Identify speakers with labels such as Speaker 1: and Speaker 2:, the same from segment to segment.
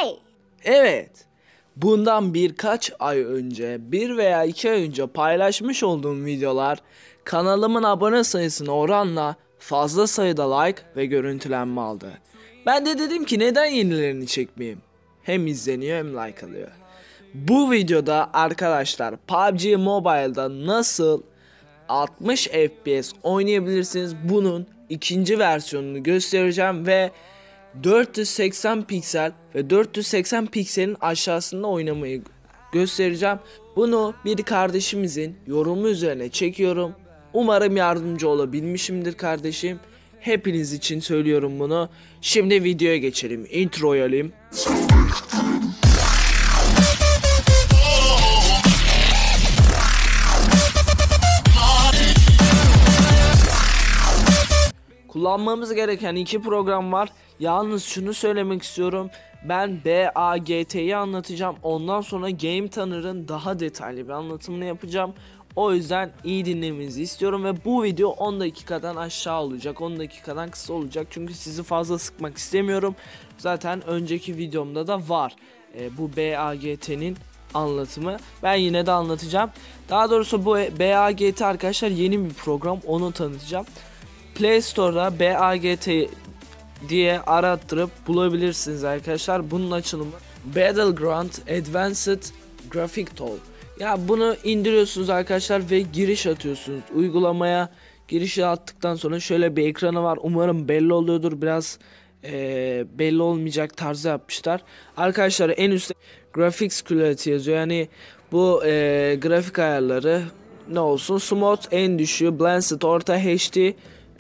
Speaker 1: Hey!
Speaker 2: Evet, bundan birkaç ay önce, bir veya iki ay önce paylaşmış olduğum videolar kanalımın abone sayısına oranla fazla sayıda like ve görüntülenme aldı. Ben de dedim ki neden yenilerini çekmeyeyim? Hem izleniyor hem like alıyor. Bu videoda arkadaşlar PUBG Mobile'da nasıl 60 FPS oynayabilirsiniz, bunun ikinci versiyonunu göstereceğim ve 480 piksel ve 480 pikselin aşağısında oynamayı göstereceğim. Bunu bir kardeşimizin yorumu üzerine çekiyorum. Umarım yardımcı olabilmişimdir kardeşim. Hepiniz için söylüyorum bunu. Şimdi videoya geçelim. Intro'yu alayım. Kullanmamız gereken iki program var. Yalnız şunu söylemek istiyorum. Ben BAGT'yi anlatacağım. Ondan sonra Game Tanner'ın daha detaylı bir anlatımını yapacağım. O yüzden iyi dinlemenizi istiyorum ve bu video 10 dakikadan aşağı olacak. 10 dakikadan kısa olacak. Çünkü sizi fazla sıkmak istemiyorum. Zaten önceki videomda da var. Bu BAGT'nin anlatımı. Ben yine de anlatacağım. Daha doğrusu bu BAGT arkadaşlar yeni bir program. Onu tanıtacağım. Play Store'da BAGT diye arattırıp bulabilirsiniz arkadaşlar. Bunun açılımı Battleground Advanced Graphic Tool. Ya bunu indiriyorsunuz arkadaşlar ve giriş atıyorsunuz. Uygulamaya girişi attıktan sonra şöyle bir ekranı var. Umarım belli oluyordur. Biraz belli olmayacak tarzı yapmışlar. Arkadaşlar en üstte Graphics Quality yazıyor. Yani bu grafik ayarları ne olsun? Smooth en düşüğü, Blended orta, HD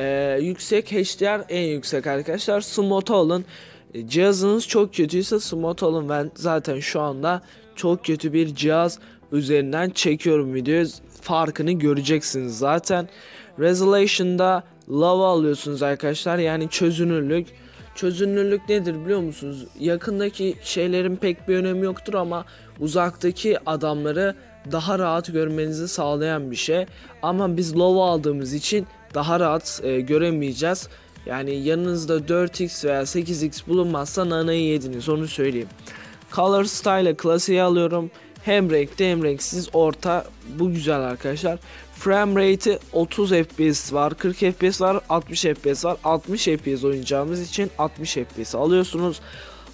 Speaker 2: yüksek, HDR en yüksek arkadaşlar. Smooth alın. Cihazınız çok kötüyse Smooth alın. Ben zaten şu anda çok kötü bir cihaz üzerinden çekiyorum videoyu. Farkını göreceksiniz zaten. Resolution'da lava alıyorsunuz arkadaşlar. Yani çözünürlük. Çözünürlük nedir biliyor musunuz? Yakındaki şeylerin pek bir önemi yoktur ama uzaktaki adamları daha rahat görmenizi sağlayan bir şey. Ama biz lava aldığımız için daha rahat göremeyeceğiz. Yani yanınızda 4x veya 8x bulunmazsa nanayı yediniz, onu söyleyeyim. Color Style klasiği alıyorum. Hem renkli hem renksiz orta, bu güzel arkadaşlar. Frame rate'i 30 FPS var, 40 FPS var, 60 FPS var. 60 FPS oynayacağımız için 60 FPS alıyorsunuz.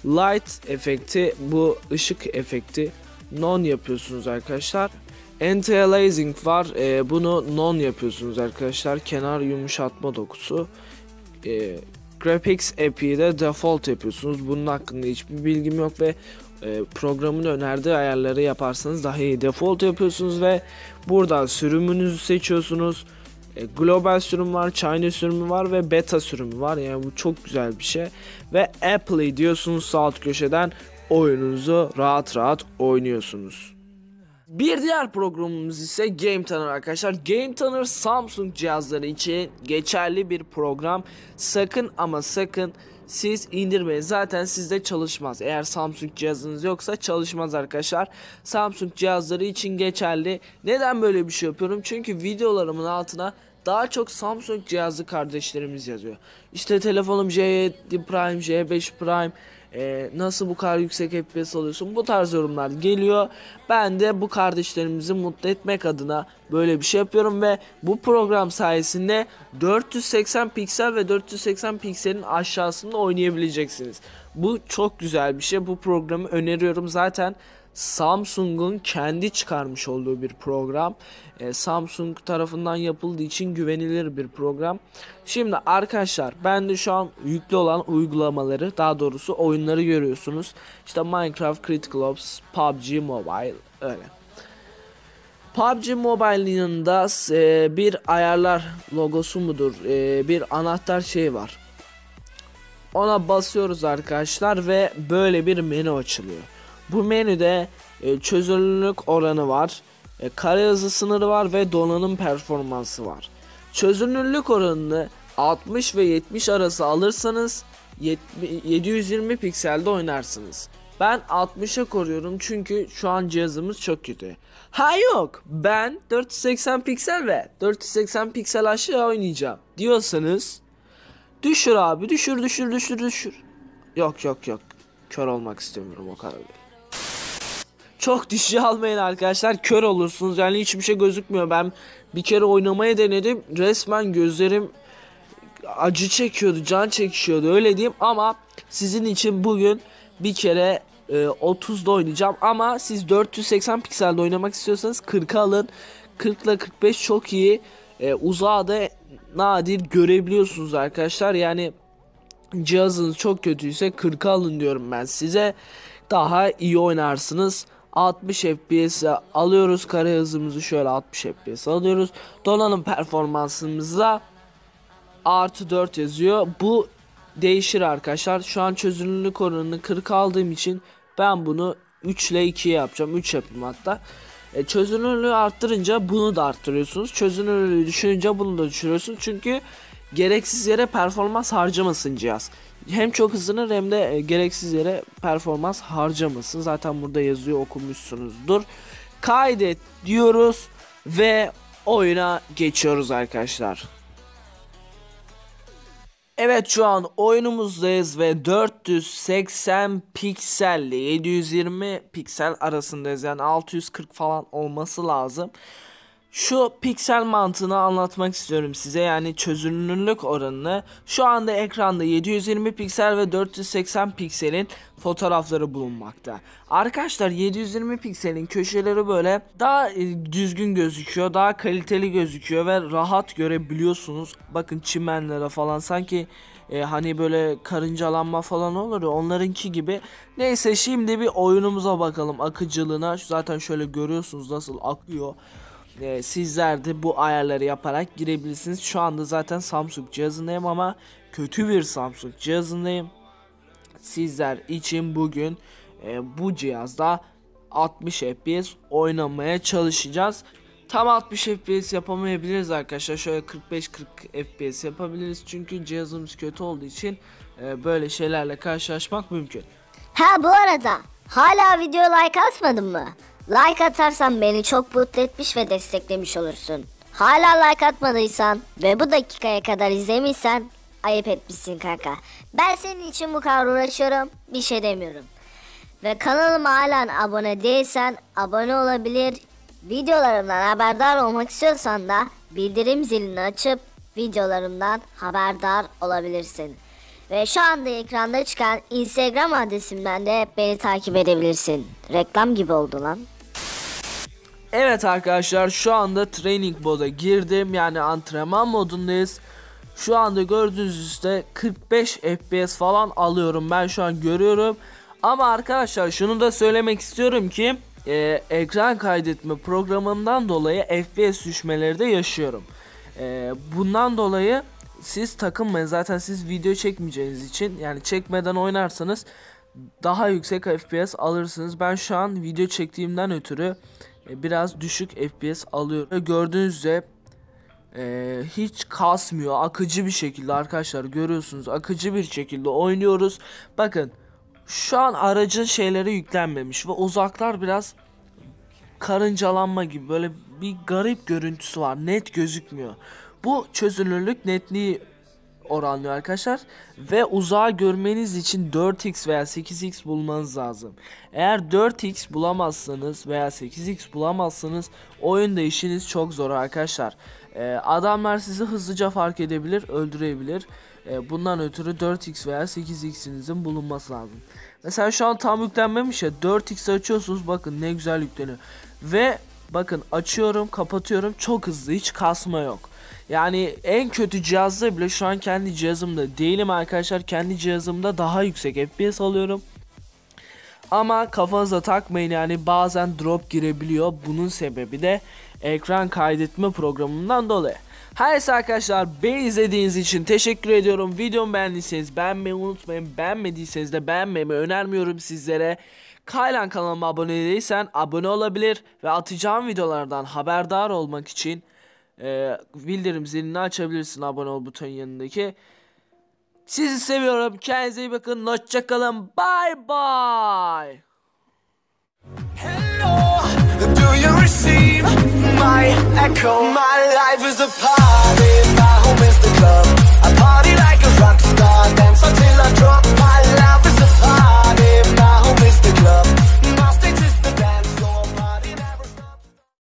Speaker 2: Light efekti, bu ışık efekti non yapıyorsunuz arkadaşlar. Anti-aliasing var. Bunu non yapıyorsunuz arkadaşlar. Kenar yumuşatma dokusu. Graphics API'yi de default yapıyorsunuz. Bunun hakkında hiçbir bilgim yok ve programın önerdiği ayarları yaparsanız daha iyi. Default yapıyorsunuz ve buradan sürümünüzü seçiyorsunuz. Global sürüm var, China sürümü var ve beta sürümü var. Yani bu çok güzel bir şey. Ve Apply diyorsunuz sağ alt köşeden, oyununuzu rahat rahat oynuyorsunuz. Bir diğer programımız ise Game Tanner arkadaşlar. Game Tanner Samsung cihazları için geçerli bir program. Sakın ama sakın siz indirmeyin. Zaten sizde çalışmaz. Eğer Samsung cihazınız yoksa çalışmaz arkadaşlar. Samsung cihazları için geçerli. Neden böyle bir şey yapıyorum? Çünkü videolarımın altına daha çok Samsung cihazlı kardeşlerimiz yazıyor. İşte telefonum J7 Prime, J5 Prime, nasıl bu kadar yüksek FPS alıyorsun, bu tarz yorumlar geliyor. Ben de bu kardeşlerimizi mutlu etmek adına böyle bir şey yapıyorum ve bu program sayesinde 480 piksel ve 480 pikselin aşağısında oynayabileceksiniz. Bu çok güzel bir şey. Bu programı öneriyorum. Zaten Samsung'un kendi çıkarmış olduğu bir program. Samsung tarafından yapıldığı için güvenilir bir program. Şimdi arkadaşlar ben de şu an yüklü olan uygulamaları, daha doğrusu oyunları görüyorsunuz. İşte Minecraft, Critical Ops, PUBG Mobile, öyle. PUBG Mobile'ın yanında bir ayarlar logosu mudur, bir anahtar şey var. Ona basıyoruz arkadaşlar ve böyle bir menü açılıyor. Bu menüde çözünürlük oranı var, kare hızı sınırı var ve donanım performansı var. Çözünürlük oranını 60 ve 70 arası alırsanız 720 pikselde oynarsınız. Ben 60'a koruyorum çünkü şu an cihazımız çok kötü. Ha yok, ben 480 piksel ve 480 piksel aşağı oynayacağım diyorsanız düşür abi, düşür. Yok. Kör olmak istemiyorum, o kadar değil. Çok dişi almayın arkadaşlar, kör olursunuz. Yani hiçbir şey gözükmüyor. Ben bir kere oynamaya denedim. Resmen gözlerim acı çekiyordu, can çekişiyordu, öyle diyeyim. Ama sizin için bugün bir kere 30'da oynayacağım. Ama siz 480 pikselde oynamak istiyorsanız 40'a alın. 40 ile 45 çok iyi. Uzağı da nadir görebiliyorsunuz arkadaşlar. Yani cihazınız çok kötüyse 40'a alın diyorum ben size. Daha iyi oynarsınız. 60 FPS alıyoruz. Kare hızımızı şöyle 60 FPS alıyoruz. Donanım performansımızda artı 4 yazıyor. Bu değişir arkadaşlar. Şu an çözünürlük oranını 40 aldığım için ben bunu 3 ile 2'ye yapacağım. 3 yapayım hatta. Çözünürlüğü arttırınca bunu da arttırıyorsunuz. Çözünürlüğü düşürünce bunu da düşürüyorsunuz. Çünkü gereksiz yere performans harcamasın cihaz. Hem çok hızlanır hem de gereksiz yere performans harcamasın. Zaten burada yazıyor, okumuşsunuzdur. Kaydet diyoruz ve oyuna geçiyoruz arkadaşlar. Evet, şu an oyunumuzdayız ve 480 pikselle 720 piksel arasındayız. Yani 640 falan olması lazım. Şu piksel mantığını anlatmak istiyorum size. Yani çözünürlük oranını. Şu anda ekranda 720 piksel ve 480 pikselin fotoğrafları bulunmakta. Arkadaşlar 720 pikselin köşeleri böyle daha düzgün gözüküyor. Daha kaliteli gözüküyor ve rahat görebiliyorsunuz. Bakın çimenlere falan sanki hani böyle karıncalanma falan olur ya, onlarınki gibi. Neyse, şimdi bir oyunumuza bakalım, akıcılığına. Zaten şöyle görüyorsunuz nasıl akıyor. Sizler de bu ayarları yaparak girebilirsiniz. Şu anda zaten Samsung cihazındayım ama kötü bir Samsung cihazındayım. Sizler için bugün bu cihazda 60 FPS oynamaya çalışacağız. Tam 60 FPS yapamayabiliriz arkadaşlar. Şöyle 45-40 FPS yapabiliriz. Çünkü cihazımız kötü olduğu için böyle şeylerle karşılaşmak mümkün.
Speaker 1: Ha, bu arada hala video like atmadın mı? Like atarsan beni çok mutlu etmiş ve desteklemiş olursun. Hala like atmadıysan ve bu dakikaya kadar izlemişsen ayıp etmişsin kanka. Ben senin için bu kadar uğraşıyorum, bir şey demiyorum. Ve kanalıma halen abone değilsen abone olabilir. Videolarımdan haberdar olmak istiyorsan da bildirim zilini açıp videolarımdan haberdar olabilirsin. Ve şu anda ekranda çıkan Instagram adresimden de beni takip edebilirsin. Reklam gibi oldu lan.
Speaker 2: Evet arkadaşlar, şu anda training moda girdim, yani antrenman modundayız. Şu anda gördüğünüz üstte 45 FPS falan alıyorum, ben şu an görüyorum. Ama arkadaşlar şunu da söylemek istiyorum ki ekran kaydetme programından dolayı FPS düşmeleri de yaşıyorum. Bundan dolayı siz takılmayın, zaten siz video çekmeyeceğiniz için, yani çekmeden oynarsanız daha yüksek FPS alırsınız. Ben şu an video çektiğimden ötürü biraz düşük FPS alıyorum. Gördüğünüz üzere hiç kasmıyor, akıcı bir şekilde arkadaşlar, görüyorsunuz, akıcı bir şekilde oynuyoruz. Bakın şu an aracın şeyleri yüklenmemiş ve uzaklar biraz karıncalanma gibi, böyle bir garip görüntüsü var, net gözükmüyor. Bu çözünürlük netliği oranlıyor arkadaşlar ve uzağı görmeniz için 4x veya 8x bulmanız lazım. Eğer 4x bulamazsanız veya 8x bulamazsanız oyunda işiniz çok zor arkadaşlar. Adamlar sizi hızlıca fark edebilir, öldürebilir. Bundan ötürü 4x veya 8x'inizin bulunması lazım. Mesela şu an tam yüklenmemiş ya, 4x açıyorsunuz, bakın ne güzel yükleniyor. Ve bakın açıyorum, kapatıyorum, çok hızlı, hiç kasma yok. Yani en kötü cihazda bile, şu an kendi cihazımda değilim arkadaşlar, kendi cihazımda daha yüksek FPS alıyorum. Ama kafanıza takmayın, yani bazen drop girebiliyor. Bunun sebebi de ekran kaydetme programından dolayı. Her neyse arkadaşlar, beni izlediğiniz için teşekkür ediyorum. Videomu beğendiyseniz beğenmeyi unutmayın. Beğenmediyseniz de beğenmemi önermiyorum sizlere. Kaylan kanalıma abone değilsen abone olabilir ve atacağım videolardan haberdar olmak için bildirim zilini açabilirsin, abone ol butonun yanındaki. Sizi seviyorum. Kendinize iyi bakın. Hoşça kalın. Bye bye.
Speaker 3: Hello, do you receive my echo? My life is a party, my home is the club. I party like a rock star, dance until I drop my life.